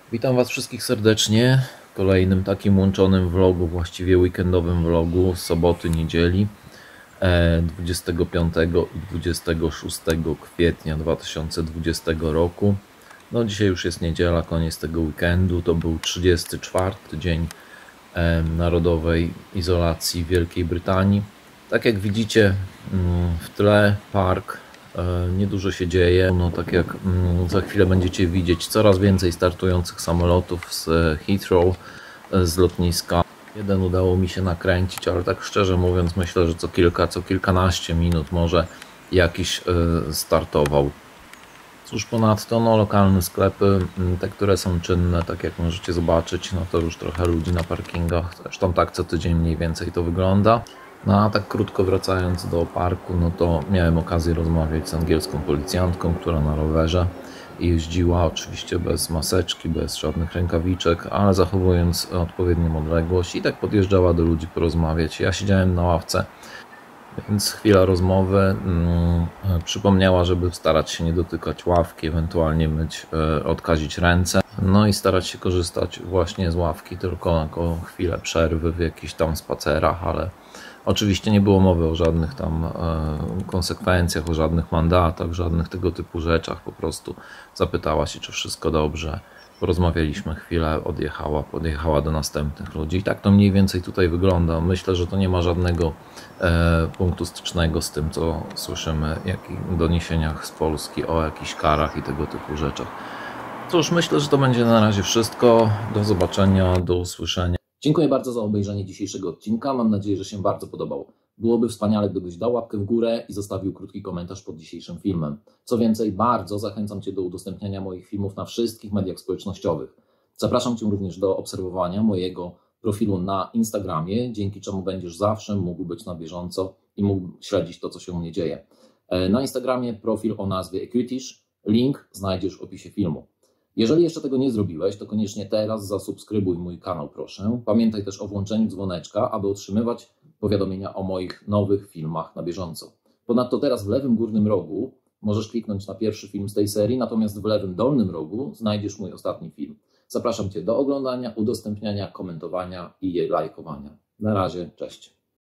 Witam Was wszystkich serdecznie w kolejnym takim łączonym vlogu, właściwie weekendowym vlogu z soboty, niedzieli 25 i 26 kwietnia 2020 roku. No dzisiaj już jest niedziela, koniec tego weekendu, to był 34. dzień narodowej izolacji w Wielkiej Brytanii. Tak jak widzicie w tle park, niedużo się dzieje, no tak jak za chwilę będziecie widzieć, coraz więcej startujących samolotów z Heathrow, z lotniska. Jeden udało mi się nakręcić, ale tak szczerze mówiąc myślę, że co kilkanaście minut może jakiś startował. Cóż, ponadto lokalne sklepy, te które są czynne, tak jak możecie zobaczyć, no to już trochę ludzi na parkingach, zresztą tak co tydzień mniej więcej to wygląda. No a tak krótko wracając do parku, no to miałem okazję rozmawiać z angielską policjantką, która na rowerze jeździła, oczywiście bez maseczki, bez żadnych rękawiczek, ale zachowując odpowiednią odległość i tak podjeżdżała do ludzi porozmawiać. Ja siedziałem na ławce, więc chwila rozmowy, przypomniała, żeby starać się nie dotykać ławki, ewentualnie odkazić ręce, no i starać się korzystać właśnie z ławki tylko jako chwilę przerwy w jakichś tam spacerach, ale oczywiście nie było mowy o żadnych tam konsekwencjach, o żadnych mandatach, żadnych tego typu rzeczach, po prostu zapytała się, czy wszystko dobrze. Porozmawialiśmy chwilę, podjechała do następnych ludzi. I tak to mniej więcej tutaj wygląda. Myślę, że to nie ma żadnego punktu stycznego z tym, co słyszymy w doniesieniach z Polski o jakichś karach i tego typu rzeczach. Cóż, myślę, że to będzie na razie wszystko. Do zobaczenia, do usłyszenia. Dziękuję bardzo za obejrzenie dzisiejszego odcinka. Mam nadzieję, że się bardzo podobał. Byłoby wspaniale, gdybyś dał łapkę w górę i zostawił krótki komentarz pod dzisiejszym filmem. Co więcej, bardzo zachęcam Cię do udostępniania moich filmów na wszystkich mediach społecznościowych. Zapraszam Cię również do obserwowania mojego profilu na Instagramie, dzięki czemu będziesz zawsze mógł być na bieżąco i mógł śledzić to, co się u mnie dzieje. Na Instagramie profil o nazwie Equitish, link znajdziesz w opisie filmu. Jeżeli jeszcze tego nie zrobiłeś, to koniecznie teraz zasubskrybuj mój kanał, proszę. Pamiętaj też o włączeniu dzwoneczka, aby otrzymywać powiadomienia o moich nowych filmach na bieżąco. Ponadto teraz w lewym górnym rogu możesz kliknąć na pierwszy film z tej serii, natomiast w lewym dolnym rogu znajdziesz mój ostatni film. Zapraszam Cię do oglądania, udostępniania, komentowania i lajkowania. Na razie, cześć.